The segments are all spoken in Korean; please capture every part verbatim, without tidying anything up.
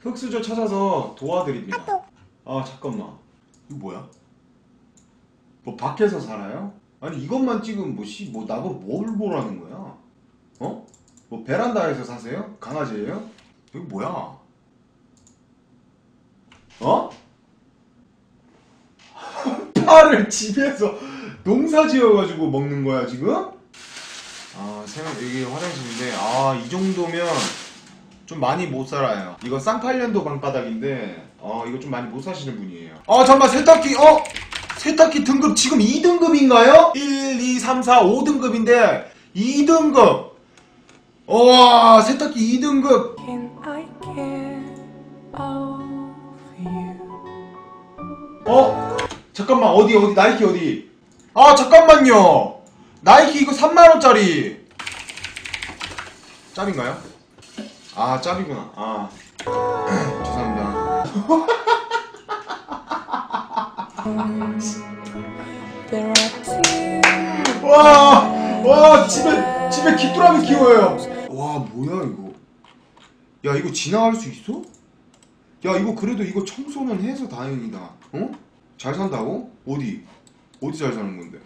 흑수저 찾아서 도와드립니다. 아 잠깐만, 이거 뭐야? 뭐 밖에서 살아요? 아니 이것만 찍으면 뭐 씨 뭐 나보고 뭘 보라는 거야? 어? 뭐 베란다에서 사세요? 강아지예요? 이거 뭐야? 어? 파를 집에서 농사 지어가지고 먹는 거야 지금? 아 세면 여기 화장실인데 아 이 정도면 좀 많이 못 살아요. 이거 쌍팔년도 방바닥인데 어 이거 좀 많이 못 사시는 분이에요. 아 잠깐만 세탁기 어? 세탁기 등급 지금 이 등급인가요? 일, 이, 삼, 사, 오 등급인데 이 등급 와 세탁기 이 등급 어? 잠깐만 어디 어디 나이키 어디 아 잠깐만요 나이키 이거 삼만원짜리 짭인가요? 아 짭이구나 아 죄송합니다 와, 와 집에 집에 귀뚜라미 키워요. 와 뭐야 이거 야 이거 지나갈 수 있어? 야 이거 그래도 이거 청소는 해서 다행이다. 어? 잘 산다고? 어디? 어디 잘 사는 건데?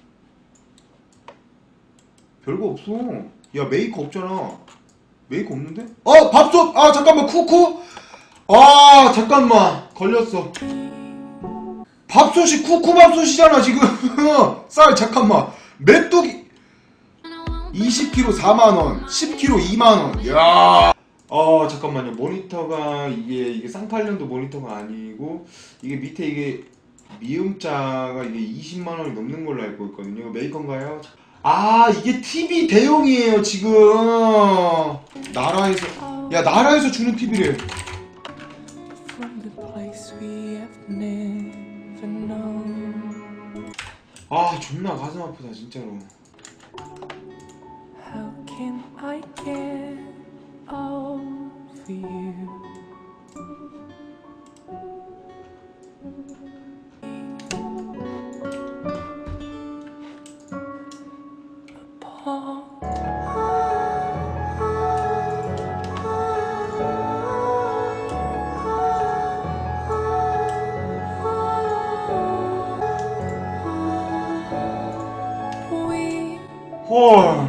별거 없어. 야 메이커 없잖아. 메이커 없는데? 어 밥솥! 아 잠깐만 쿠쿠? 아 잠깐만 걸렸어. 밥솥이 쿠쿠밥솥이잖아 지금. 쌀 잠깐만 메뚜기 이십 킬로그램 사만원 십 킬로그램 이만원 야. 어 잠깐만요 모니터가 이게 이게 쌍팔년도 모니터가 아니고 이게 밑에 이게 미음자가 이게 이십만원이 넘는 걸로 알고 있거든요. 이거 메이커인가요? 아 이게 티비 대용이에요 지금. 나라에서 야 나라에서 주는 티비래. 아 존나 가슴 아프다 진짜로. How can I get over you? 헐.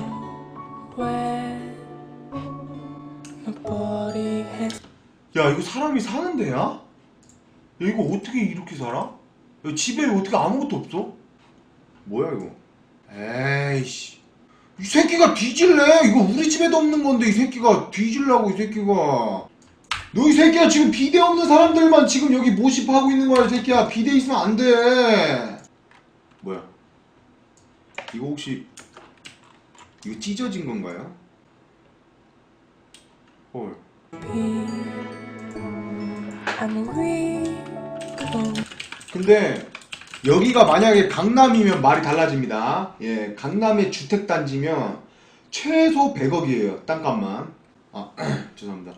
야 이거 사람이 사는 데야? 야 이거 어떻게 이렇게 살아? 야, 집에 어떻게 아무것도 없어? 뭐야 이거? 에이씨 이 새끼가 뒤질래? 이거 우리 집에도 없는 건데 이 새끼가 뒤질라고 이 새끼가. 너 이 새끼야 지금 비대 없는 사람들만 지금 여기 모집하고 있는 거야 이 새끼야. 비대 있으면 안 돼. 뭐야 이거 혹시 이거 찢어진 건가요? 헐. 근데 여기가 만약에 강남이면 말이 달라집니다. 예, 강남의 주택단지면 최소 백억이에요. 땅값만. 아, 죄송합니다.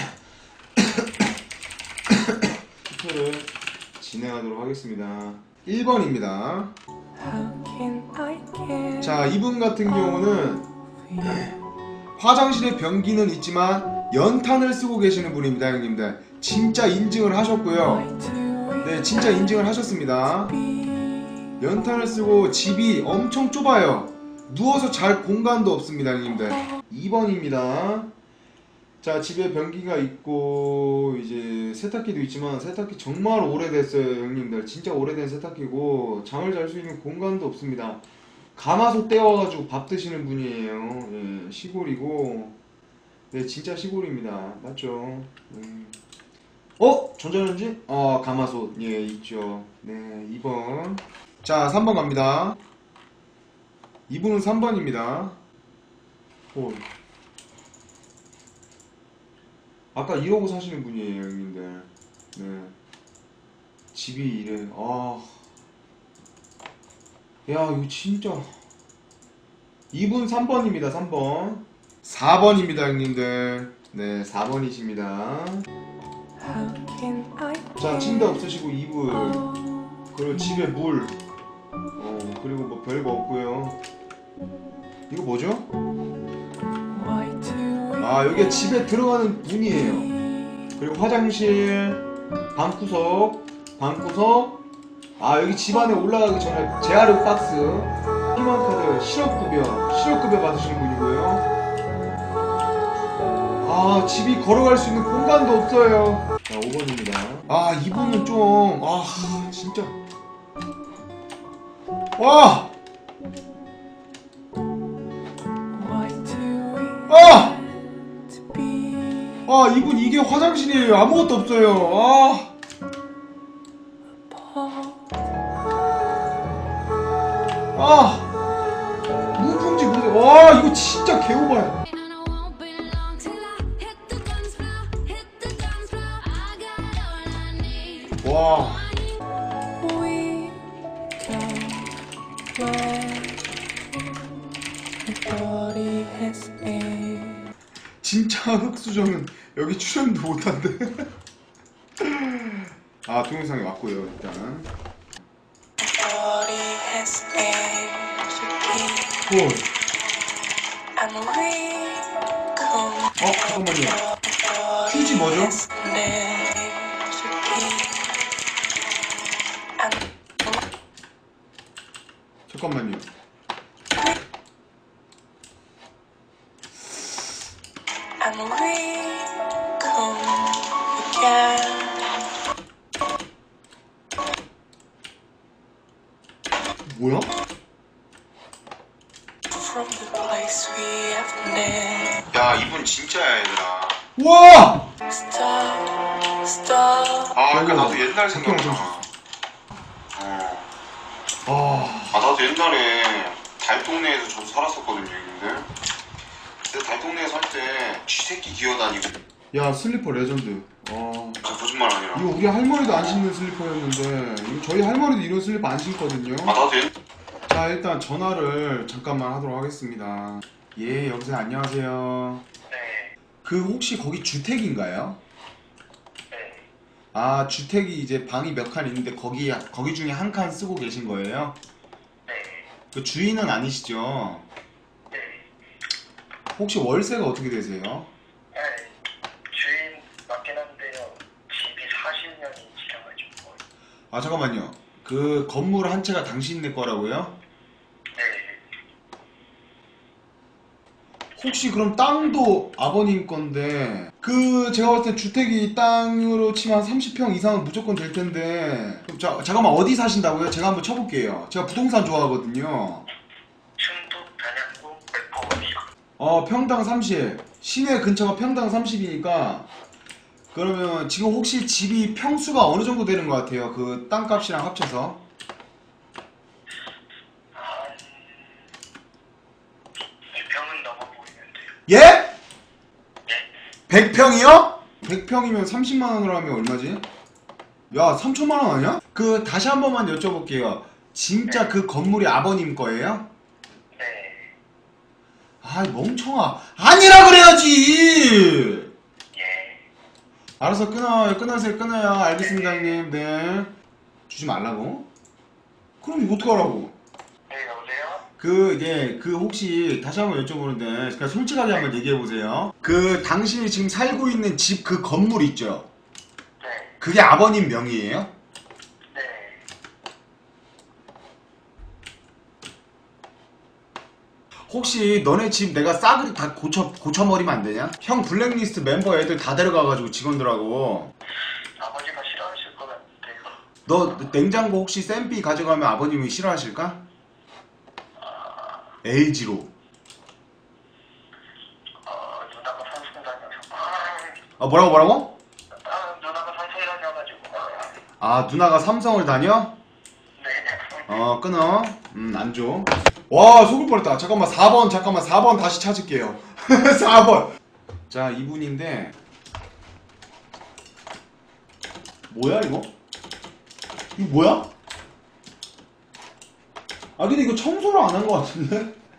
투표를 진행하도록 하겠습니다. 일 번입니다. 자, 이분 같은 경우는 화장실에 변기는 있지만 연탄을 쓰고 계시는 분입니다, 형님들. 진짜 인증을 하셨고요. 네, 진짜 인증을 하셨습니다. 연탄을 쓰고 집이 엄청 좁아요. 누워서 잘 공간도 없습니다, 형님들. 이 번입니다. 자, 집에 변기가 있고 이제 세탁기도 있지만 세탁기 정말 오래됐어요, 형님들. 진짜 오래된 세탁기고 잠을 잘 수 있는 공간도 없습니다. 가마솥 떼워가지고 밥 드시는 분이에요. 예, 시골이고, 네, 진짜 시골입니다. 맞죠? 음. 어? 전자레인지? 어, 가마솥. 예, 있죠. 네, 이 번. 자, 삼 번 갑니다. 이분은 삼 번입니다. 오. 아까 이러고 사시는 분이에요, 형님들. 네. 집이 이래. 아. 야, 이거 진짜. 이분 삼 번입니다, 삼 번. 사 번입니다, 형님들. 네, 사 번이십니다. 자, 침대 없으시고 이불. 그리고 집에 물. 어, 그리고 뭐 별거 없고요. 이거 뭐죠? 아, 여기가 집에 들어가는 문이에요. 그리고 화장실, 방구석, 방구석. 아, 여기 집 안에 올라가기 전에 재활용 박스, 희망카드, 실업급여, 실업급여 받으시는 분이고요. 아, 집이 걸어갈 수 있는 공간도 없어요. 자, 오 번입니다. 아, 이분은 좀, 아, 진짜. 와! 아! 아, 이분 이게 화장실이에요. 아무것도 없어요. 아. 아. 무풍지 무대. 와, 이거 진짜 개오바야. 와. 진짜 흑수저는 여기 출연도 못한대. 아, 동영상에 왔고요. 일단 헐. 어, 잠깐만요. 휴지 뭐죠? 잠깐만요. 뭐야? 야, 이분 진짜야, 얘들아. 와! 아, 그러니까 나도 옛날 생각나. 어. 아, 아, 나도 옛날에 달동네에서 저도 살았었거든요, 형님들. 근데 달동네에 살 때 쥐새끼 기어다니고. 야, 슬리퍼 레전드. 아, 저 거짓말 아니라. 이거 우리 할머니도 안 신는 슬리퍼였는데, 이거 저희 할머니도 이런 슬리퍼 안 신거든요. 아, 나도 옛... 자, 일단 전화를 잠깐만 하도록 하겠습니다. 예, 여보세요. 안녕하세요. 네. 그 혹시 거기 주택인가요? 네. 아, 주택이 이제 방이 몇 칸 있는데 거기 거기 중에 한 칸 쓰고 계신 거예요? 네. 그 주인은 아니시죠? 네. 혹시 월세가 어떻게 되세요? 네. 주인 맞긴 한데요. 집이 사십 년이 지나가지고. 아, 잠깐만요. 그 건물 한 채가 당신네 거라고요? 네. 혹시 그럼 땅도 아버님 건데 그 제가 봤을 때 주택이 땅으로 치면 한 삼십 평 이상은 무조건 될 텐데. 그럼 자, 잠깐만, 어디 사신다고요? 제가 한번 쳐볼게요. 제가 부동산 좋아하거든요. 충북 단양군 백포읍이요. 어, 평당 삼십. 시내 근처가 평당 삼십이니까 그러면 지금 혹시 집이 평수가 어느 정도 되는 것 같아요? 그 땅값이랑 합쳐서. 한 백 평은 넘어 보이는데요. 예? 예? 백 평이요? 백 평이면 삼십만 원으로 하면 얼마지? 야, 삼천만 원 아니야? 그 다시 한 번만 여쭤볼게요. 진짜 그 건물이 아버님 거예요? 네. 아이, 멍청아. 아니라 그래야지. 예. 알아서 끊어요. 끊으세요. 끊어요. 알겠습니다, 형님. 네. 주지 말라고? 그럼 이거 어떡하라고? 네, 여보세요? 그, 예, 그 혹시 다시 한번 여쭤보는데, 그러니까 솔직하게 한번 얘기해보세요. 그 당신이 지금 살고 있는 집 그 건물 있죠? 네. 그게 아버님 명의예요? 네. 혹시 너네 집 내가 싸그리 다 고쳐, 고쳐버리면 안 되냐? 형 블랙리스트 멤버 애들 다 데려가가지고 직원들하고. 아버지가 싫어하실 것 같은데요. 너 냉장고 혹시 샘피 가져가면 아버님이 싫어하실까? 엘지로. 어, 누나가 삼성 다녀서. 아, 뭐라고 뭐라고? 아, 누나가 삼성에 다녀가지고. 아, 누나가 삼성을 다녀? 네. 어, 끊어. 음, 안 줘. 와, 속을 뻔했다. 잠깐만, 사 번, 잠깐만, 사 번 다시 찾을게요. 사 번. 자, 이분인데. 뭐야, 이거? 이거 뭐야? 아, 근데 이거 청소를 안 한 것 같은데?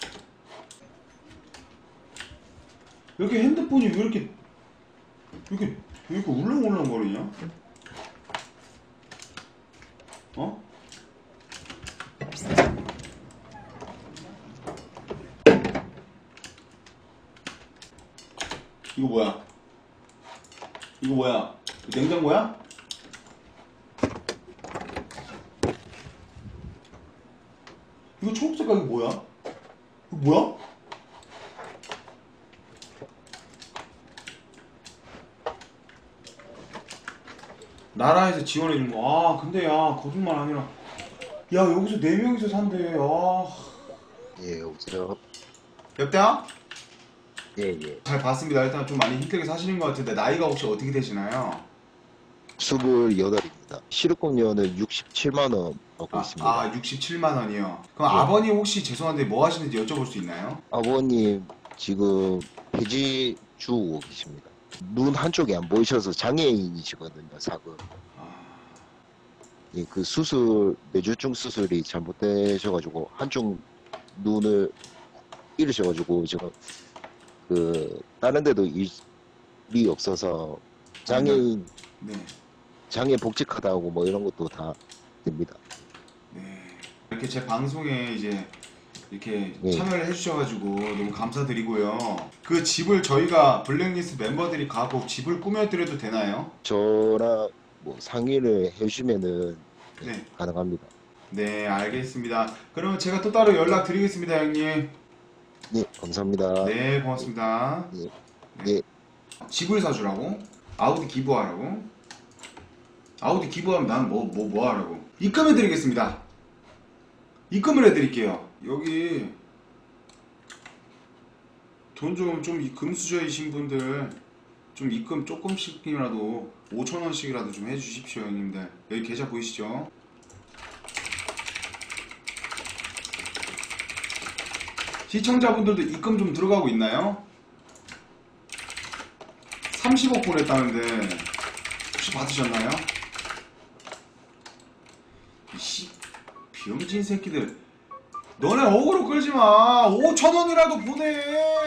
왜 이렇게 핸드폰이 왜 이렇게, 왜 이렇게, 왜 이렇게 울렁울렁거리냐? 어? 이거 뭐야? 이거 뭐야? 이거 냉장고야? 이거 초록 색깔 이거 뭐야? 이거 뭐야? 나라에서 지원해준 거. 아 근데 야 거짓말 아니라 야 여기서 네 명이서 산대. 아 예, 여보세요. 여보세요? 예, 예. 잘 봤습니다. 일단 좀 많이 힘들게 사시는 것 같은데 나이가 혹시 어떻게 되시나요? 스물여덟입니다. 실업급여는 육십칠만 원 받고 아, 있습니다. 아 육십칠만 원이요. 그럼 예. 아버님 혹시 죄송한데 뭐 하시는지 여쭤볼 수 있나요? 아버님 지금 폐지 주고 계십니다. 눈 한쪽이 안 보이셔서 장애인이시거든요, 사급. 아, 예, 그 수술, 뇌졸중 수술이 잘못되셔가지고 한쪽 눈을 잃으셔가지고 지금 그 다른 데도 일이 없어서 장애인 네. 장애 복직하다고 뭐 이런 것도 다 됩니다. 네. 이렇게 제 방송에 이제 이렇게 예. 참여를 해주셔가지고 너무 감사드리고요. 그 집을 저희가 블랙리스트 멤버들이 가고 집을 꾸며드려도 되나요? 저랑 뭐 상의를 해주시면은 네. 가능합니다. 네, 알겠습니다. 그러면 제가 또 따로 연락드리겠습니다, 형님. 네, 감사합니다. 네, 고맙습니다. 예. 네. 집을 사주라고? 아우디 기부하라고? 아우디 기부하면 난 뭐, 뭐, 뭐 하라고? 입금해드리겠습니다. 입금을 해드릴게요. 여기 돈 좀, 좀 금수저이신 분들 좀 입금 조금씩이라도 오천 원씩이라도 좀 해주십시오, 형님들. 여기 계좌 보이시죠? 시청자분들도 입금 좀 들어가고 있나요? 삼십억 보냈다는데 혹시 받으셨나요? 씨, 비용진 새끼들. 너네 어그로 끌지마. 오천 원이라도 보내.